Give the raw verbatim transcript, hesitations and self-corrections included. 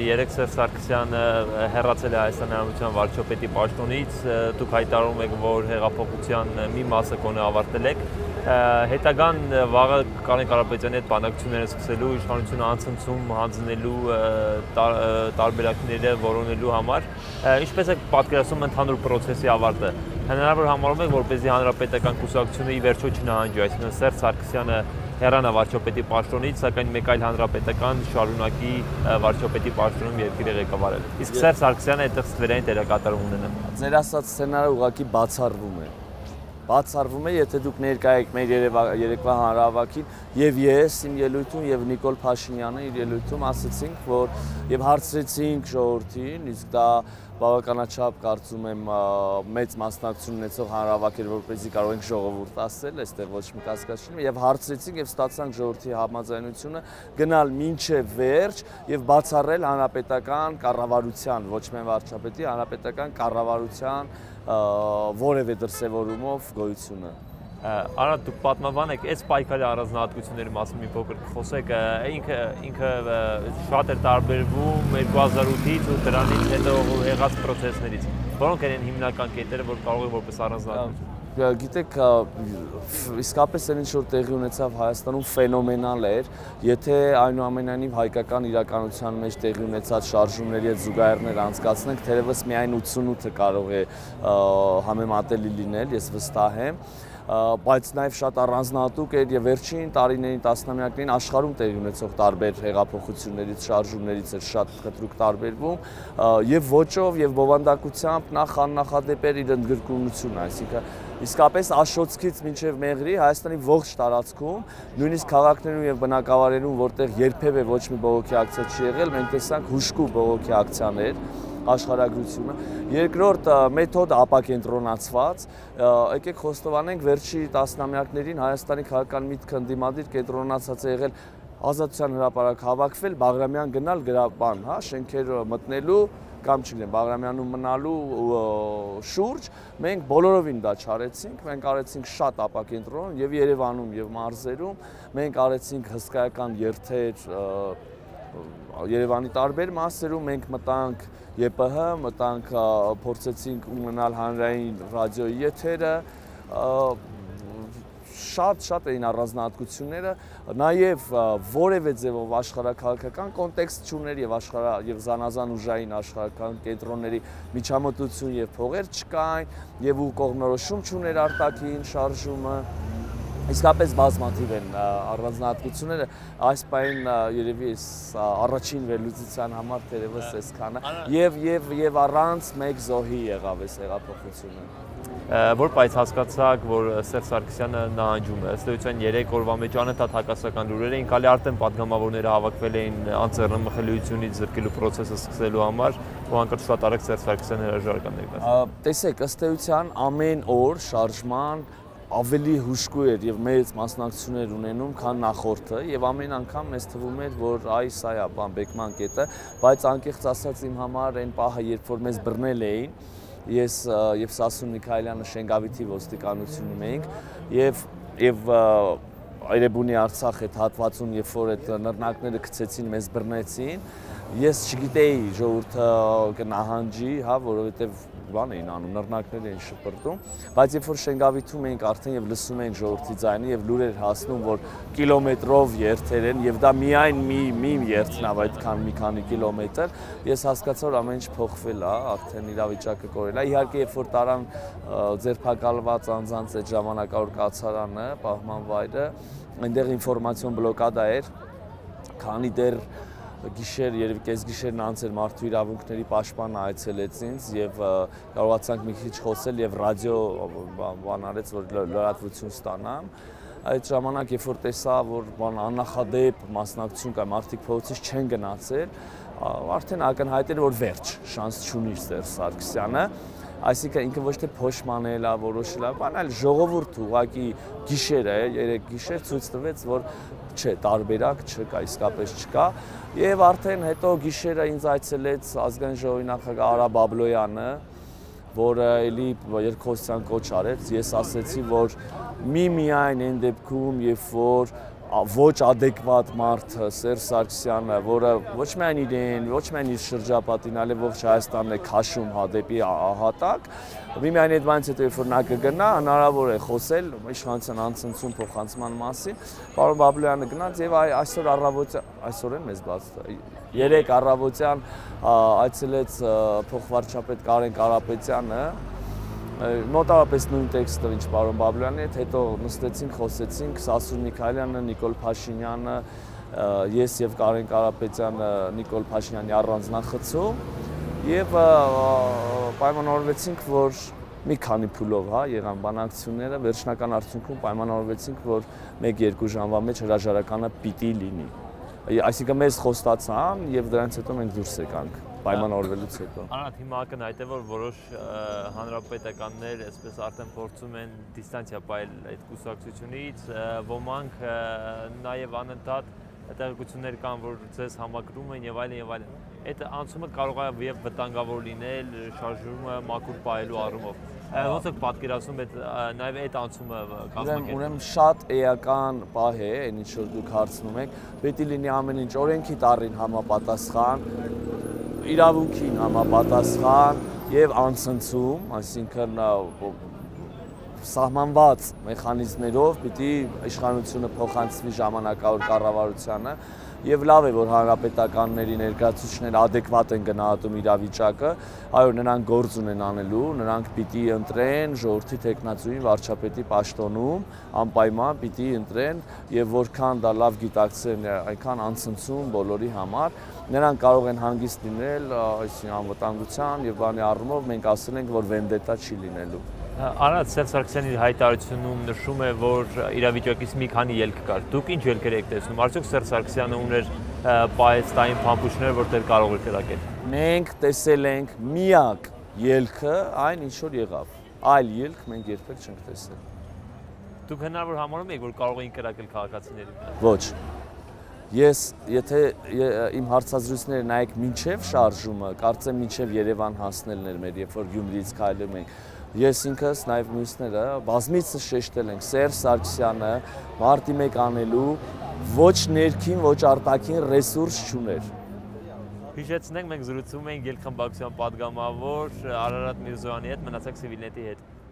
երեք Սերժ Սարգսյանը հեռացել է Հայաստանի Հանրապետության վարչապետի պաշտոնից, դուք հայտարարում եք, որ հեղափոխության մի մասը կոնե ավարտել եք, հետագան վաղը Կարեն Կարապետյանի հետ բանակցություններ սկսելու, իշխանությունը անցնցում հանձնելու, տարբերակները որոնելու համար, ինչպես եք պատկերացնում ընդհանուր պրոցեսի ավարտը, հնարավոր համարում եք, որպեսզի հանրապետական կուսակցությունը ի վերջո չնահանջի, այսինքն Սերժ Սարգսյանը հեռանա վարչապետի պաշտոնից, սակայն մեկ այլ հանրապետական շարունակի վարչապետի պաշտոնում երկիրը ղեկավարել։ Իսկ Սերժ Սարգսյանը այդտեղ ստվերային դերակատարում ունենա։ Ձեր ասած սցենարը ուղղակի բացառվում է։ Բացառվում է, եթե դուք ներկա եք մեր երեկվա հանրահավաքին, եւ ես իմ ելույթում եւ Նիկոլ Փաշինյանը իր ելույթում ասացինք, որ եւ հարցրեցինք ժողովրդին, իսկ դա բավականաչափ կարծում եմ մեծ մասնակցություն ունեցող հանրահավաք էր, որպեսզի կարող ենք ժողովուրդ ասել, այստեղ ոչ մի կասկած չունի, եւ հարցրեցինք եւ ստացանք ժողովրդի համաձայնությունը գնալ մինչեւ վերջ եւ բացառել հանրապետական կառավարության, ոչ միայն վարչապետի, հանրապետական կառավարության որևէ դրսևորումով գոյությունը։ Արա դուք պատմաբան եք, այս պայքարի առանձնահատկությունների մասին մի փոքր խոսեք, ինքը ինքը շատ էր տարբերվում երկու հազար ութից ու դրանից հետո եղած պրոցեսներից, որոնք են հիմնական կետերը, որ կարող է որպես առանձնահատկություն։ Գիտեք, իսկապես այն ինչ որ տեղի ունեցավ Հայաստանում ֆենոմենալ էր, եթե այնուամենայնիվ հայկական իրականության մեջ տեղի ունեցած շարժումների հետ զուգահեռներ անցկացնենք, թերևս միայն ութսունութը կարող է համեմատելի լինել, ես վստահ եմ, բայց նաև շատ առանձնահատուկ էր եւ վերջին տարիներին տասնամյակներին աշխարհում տեղի ունեցող տարբեր հեղափոխություններից, շարժումներից էր շատ խտրուկ տարբերվում եւ ոճով եւ բովանդակությամբ նախ աննախադեպ էր իր ընդգրկունությունը, այսինքն իսկապես Աշոտցքից մինչև Մեղրի Հայաստանի ողջ տարածքում, նույնիսկ քաղաքներում եւ բնակավայրերում, որտեղ երբևէ ոչ մի բողոքի ակցիա չի եղել, մենք տեսանք հուժկու բողոքի ակցիաներ, աշխարհագրությունը։ Երկրորդ մեթոդ ապակենտրոնացված, եկեք խոստովանենք վերջի տասնամյակներին Հայաստանի քաղաքական միտքը ընդդիմադիր կենտրոնացած է եղել Ազատության հրապարակ հավաքվել, Բաղրամյան գնալ գրաբան, հա, շենքեր մտնելու կամ չգիտեմ, Բաղրամյանում մնալու շուրջ, մենք բոլորովին դա չարեցինք, մենք արեցինք շատ ապակենտրոն եւ Երևանում եւ մարզերում, մենք արեցինք հսկայական երթեր Երևանի տարբեր մասերում, մենք մտանք Ե Պ Հ, մտանք փորձեցինք ունենալ հանրային ռադիոյի եթերը, շատ-շատ էին առանձնահատկությունները, նաև որևէ ձևով աշխարհաքաղաքական կոնտեքստ չուներ եւ աշխարհ եւ զանազան ուժային աշխարհական կենտրոնների միջամտություն եւ փողեր չկային եւ ու կողմնորոշում չուներ արտաքին շարժումը։ Իսկապես բազմաթիվ են առանձնահատկությունները, այս պահին երևի առաջին վերլուծության համար թերևս այսքանը եւ եւ եւ առանց մեկ զոհի եղավ այս հեղափոխությունը։ Որ բայց հասկացաք, որ Սերժ Սարգսյանը նահանջում է, ըստ էության երեք օրվա մեջ անընդհատ հակասական լուրեր էին, քանի արդեն պատգամավորները հավաքվել էին անձեռնմխելիությունից զրկելու process-ը սկսելու համար, ու անկրտ շատ արագ Սերժ Սարգսյանը հրաժարական ներկայացրեց։ Տեսեք, ըստ էության ամեն օր շարժման ավելի հուժկու էր եւ մեծ մասնակցություններ ունենում, քան նախորդը եւ ամեն անգամ մեզ թվում էր, որ այ սա է բան բեկման կետը, բայց անկեղծ ասած իմ համար այն պահը, երբ որ մեզ բռնել էին, ես եւ Սասուն Միքայելյանը Շենգավիթի ոստիկանությունում էինք եւ եւ Այրեբունի Արցախ այդ հատվածում, երբ որ այդ նռնակները գցեցին, մեզ բռնեցին, ես չգիտեի ժողովուրդը կնահանջի, հա, որովհետեւ բան էին անում, նռնակներ էին շպրտում, բայց երբ որ Շենգավիթում էինք արդեն եւ լսում էինք ժողովրդի ձայնը եւ լուրեր հասնում, որ կիլոմետրով երթեր են եւ դա միայն մի մի երթն է, այդքան մի քանի կիլոմետր, ես հասկացա, որ ամեն ինչ փոխվել է, արդեն իրավիճակը կորել է։ Իհարկե, երբ որ տարան ձերբակալված անձանց այդ ժամանակավոր կացարանը, պահման վայրը, այնտեղ ինֆորմացիոն բլոկադա էր, քանի դեռ գիշեր, երևի կեսգիշերն անց էր մարդու իրավունքների պաշտպանը այցելեց ինձ եւ կարողացանք մի քիչ խոսել եւ ռադիո բան արեց, որ լրատվություն ստանամ։ Այդ ժամանակ, երբ որ տեսա, որ բան աննախադեպ մասնակցություն կա, մարդիկ փողոցից չեն գնացել, արդեն ակնհայտ էր, որ վերջ, շանս չունի Սերժ Սարգսյանը, այսինքն ինքը ոչ թե փոշմանել է, որոշել է, բան այլ ժողովուրդը ուղղակի գիշերը, երեք գիշեր ցույց տվեց, որ չէ, տարբերակ չկա, իսկապես չկա, եւ արդեն հետո գիշերը ինձ այցելեց ազգային ժողովի նախագահ Արա Բաբլոյանը, որը էլի երկխոսության կոչ արեց, ես ասեցի, որ մի միայն այն դեպքում, երբ որ ոչ adekvat մարդը Սերժ Սարգսյանը, որը ոչ միայն իրեն, ոչ միայն իր շրջապատին, այլև ողջ Հայաստանն է քաշում հադեպի ահատակ, միմիայն այդ բանից հետո երբ որ նա կգնա, հնարավոր է խոսել իշխանության անցնցում փոխանցման մասին։ Պարոն Բաբլոյանը գնաց եւ այսօր առավոտյան, այսօր է մեզ բաց, երեք առավոտյան այցելեց փոխվարչապետ Կարեն Կարապետյանը, մոտավորապես նույն տեքստը, ինչ պարոն Բաբլոյանի հետ, հետո նստեցինք, խոսեցինք, Սասուն Միքայելյանը, Նիկոլ Փաշինյանը, ես եւ Կարեն Կարապետյանը Նիկոլ Փաշինյանի առանձնախցում եւ պայմանավորվեցինք, որ մի քանի փուլով, հա, եղան բանակցությունները, վերջնական արդյունքում պայմանավորվեցինք, որ մեկ-երկու ժամվա մեջ հրաժարականը պիտի լինի։ Այսինքն մեզ խոստացան եւ դրանից հետո մենք դուրս եկանք պայմանավորվելուց հետո։ Անդ հիմա կնայտե որ որոշ հանրապետականներ այսպես արդեն փորձում են դիստանցիա պահել այդ կուսակցությունից, ոմանք նաեւ անընդհատ տեղեկություններ կան, որ ձեզ համակրում են եւ այլն եւ այլն։ Այդ անցումը կարող է եւ վտանգավոր լինել շարժումը մաքուր պահելու առումով։ Ոնց եք պատկերացնում այդ նաեւ այդ անցումը կազմակերպել։ Ուրեմն շատ էական պահ է, այն ինչ որ դուք հարցնում եք, պետք է լինի ամեն ինչ օրենքի տառին համապատասխան, իրավունքին համապատասխան եւ անցնցում, այսինքն սահմանված մեխանիզմներով պիտի իշխանությունը փոխանցվի ժամանակավոր կառավարությանը եւ լավ է որ հանրապետականների ներկայացուցիչները adekvat են գնահատում իրավիճակը, այո նրանք գործ ունեն անելու, նրանք պիտի ընտրեն ժողովրդի տեխնացուին վարչապետի պաշտոնում, անպայման պիտի ընտրեն եւ որքան դա լավ գիտակցեն, այնքան անցնցում բոլորի համար, նրանք կարող են հանգիստ լինել, այսինքն անվտանգության եւ բանի առումով մենք ասել ենք, որ վենդետա չի լինելու։ Արադ Սերժ Սարգսյանի հայտարարությունում նշում է, որ իրավիճակից մի քանի ելք կար։ Դուք ինչ ելքեր եք տեսնում։ Արդյոք Սերժ Սարգսյանը ուներ պահեստային փամփուշտներ, որտեղ կարող էր կրակել։ Մենք տեսել ենք միակ ելքը այն ինչ որ եղավ։ Այլ ելք մենք երբեք չենք տեսել։ Դուք հնարավոր համարում եք, որ կարող էին կրակել քաղաքացիներին։ Ոչ։ Ես եթե իմ հարցազրույցները նայեք մինչև շարժումը, կարծեմ մինչև Երևան հասնելն էր մեր, երբ որ Գյումրիից քայլում ենք։ Ես ինքս նաև մյուսները բազմիցս շեշտել ենք Սերժ Սարգսյանը մարտի մեկ անելու ոչ ներքին, ոչ արտաքին ռեսուրս չուներ։ Հիշեցնենք մենք զրուցում ենք ելքխմբակցության պատգամավոր Արարատ Միրզոյանի հետ, մնացեք Civilnet-ի հետ։